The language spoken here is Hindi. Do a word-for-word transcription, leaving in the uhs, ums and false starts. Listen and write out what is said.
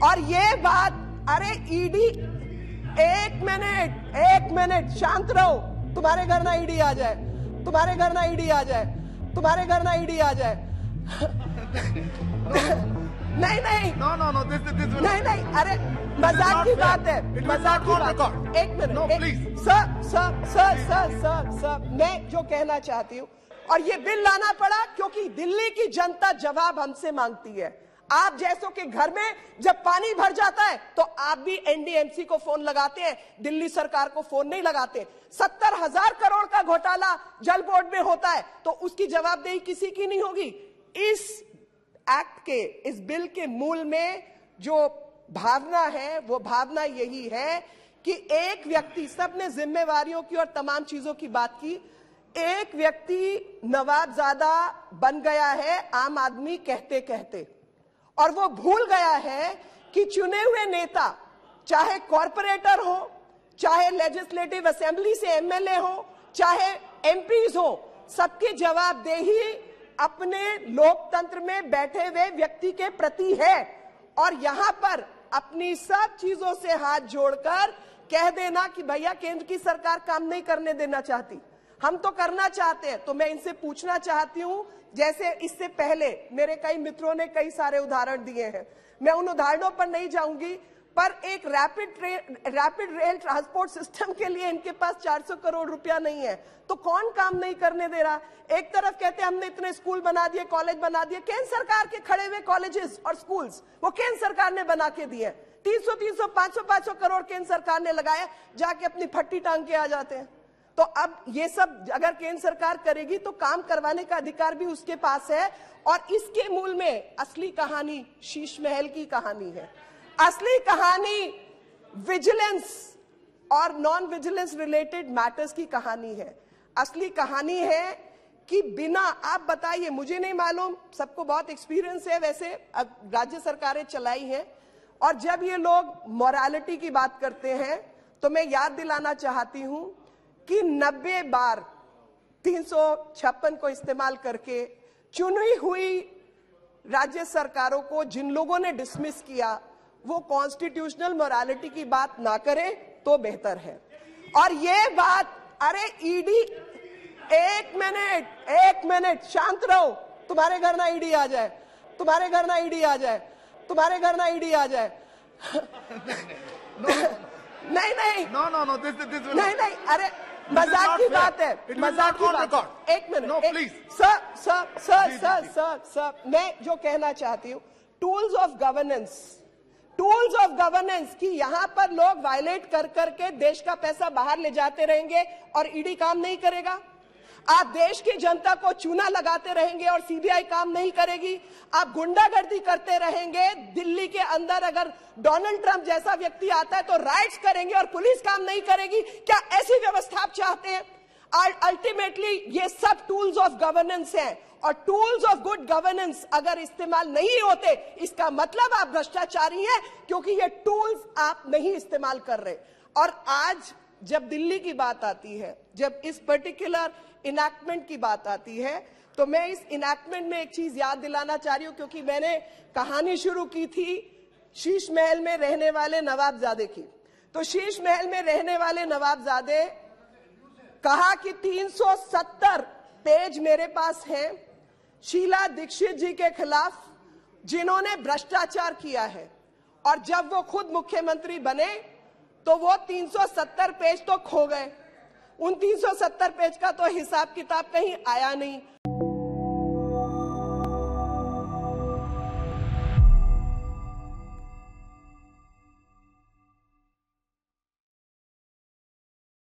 और ये बात, अरे ईडी, एक मिनट एक मिनट शांत रहो। तुम्हारे घर ना ईडी आ जाए, तुम्हारे घर ना ईडी आ जाए, तुम्हारे घर ना ईडी आ जाए। नहीं नहीं No, no, no. This, this will. नहीं नहीं, अरे मजाक की बात है, मजाक की बात। एक minute, No, please. Sir sir sir sir sir sir मैं जो कहना चाहती हूँ, और ये बिल लाना पड़ा क्योंकि दिल्ली की जनता जवाब हमसे मांगती है। आप जैसों के घर में जब पानी भर जाता है तो आप भी एनडीएमसी को फोन लगाते हैं, दिल्ली सरकार को फोन नहीं लगाते। सत्तर हजार करोड़ का घोटाला जल बोर्ड में होता है तो उसकी जवाबदेही किसी की नहीं होगी। इस एक्ट के, इस बिल के मूल में जो भावना है वो भावना यही है कि एक व्यक्ति, सबने जिम्मेवारियों की और तमाम चीजों की बात की, एक व्यक्ति नवाबजादा बन गया है आम आदमी कहते कहते, और वो भूल गया है कि चुने हुए नेता चाहे कॉरपोरेटर हो, चाहे लेजिस्लेटिव असेंबली से एमएलए हो, चाहे एमपीज हो, सबकी जवाबदेही अपने लोकतंत्र में बैठे हुए व्यक्ति के प्रति है। और यहां पर अपनी सब चीजों से हाथ जोड़कर कह देना कि भैया केंद्र की सरकार काम नहीं करने देना चाहती, हम तो करना चाहते हैं। तो मैं इनसे पूछना चाहती हूं, जैसे इससे पहले मेरे कई मित्रों ने कई सारे उदाहरण दिए हैं, मैं उन उदाहरणों पर नहीं जाऊंगी, पर एक rapid train rapid rail transport system के लिए इनके पास चार सौ करोड़ रुपया नहीं है, तो कौन काम नहीं करने दे रहा। एक तरफ कहते हैं हमने इतने स्कूल बना दिए, कॉलेज बना दिए, केंद्र सरकार के खड़े हुए कॉलेजेस और स्कूल्स वो केंद्र सरकार ने बना के दिए। तीन सौ तीन सौ पांच सौ पांच सौ करोड़ केंद्र सरकार ने लगाया, जाके अपनी फट्टी टांग के आ जाते हैं। तो अब ये सब अगर केंद्र सरकार करेगी तो काम करवाने का अधिकार भी उसके पास है। और इसके मूल में असली कहानी शीश महल की कहानी है। असली कहानी विजिलेंस और नॉन विजिलेंस रिलेटेड मैटर्स की कहानी है। असली कहानी है कि बिना, आप बताइए, मुझे नहीं मालूम, सबको बहुत एक्सपीरियंस है, वैसे राज्य सरकारें चलाई हैं, और जब ये लोग मोरालिटी की बात करते हैं तो मैं याद दिलाना चाहती हूं कि नब्बे बार तीन सौ छप्पन को इस्तेमाल करके चुनी हुई राज्य सरकारों को जिन लोगों ने डिसमिस किया वो कॉन्स्टिट्यूशनल मोरालिटी की बात ना करें तो बेहतर है। और ये बात, अरे ईडी, एक मिनट एक मिनट शांत रहो। तुम्हारे घर ना ईडी आ जाए, तुम्हारे घर ना ईडी आ जाए, तुम्हारे घर ना ईडी आ जाए। नहीं नहीं No, no, no. This, this will. नहीं नहीं, अरे मजाक की बात है, मजाक की बात। एक minute, No, please. Sir sir sir ji, sir ji, जी। सर सर मैं जो कहना चाहती हूँ, tools of governance, tools of governance की यहाँ पर लोग वायलेट कर करके देश का पैसा बाहर ले जाते रहेंगे और ईडी काम नहीं करेगा। आप देश की जनता को चूना लगाते रहेंगे और सीबीआई काम नहीं करेगी। आप गुंडागर्दी करते रहेंगे। दिल्ली के अंदर अगर डोनाल्ड ट्रंप जैसा व्यक्ति आता है तो राइट्स करेंगे और पुलिस काम नहीं करेगी। क्या ऐसी व्यवस्था आप चाहते हैं? अल्टीमेटली ये सब टूल्स ऑफ गवर्नेंस हैं, और टूल्स ऑफ गुड गवर्नेंस अगर इस्तेमाल नहीं होते इसका मतलब आप भ्रष्टाचारी हैं, क्योंकि ये टूल्स आप नहीं इस्तेमाल कर रहे। और आज जब दिल्ली की बात आती है, जब इस पर्टिकुलर इनैक्टमेंट की बात आती है, तो मैं इस इनैक्टमेंट में एक चीज याद दिलाना चाह रही हूं, क्योंकि मैंने कहानी शुरू की थी शीश महल में रहने वाले नवाबजादे की। तो शीश महल में रहने वाले नवाबजादे कहा कि तीन सौ सत्तर पेज मेरे पास हैं शीला दीक्षित जी के खिलाफ, जिन्होंने भ्रष्टाचार किया है, और जब वो खुद मुख्यमंत्री बने तो वो तीन सौ सत्तर पेज तो खो गए। उन तीन सौ सत्तर पेज का तो हिसाब किताब कहीं आया नहीं।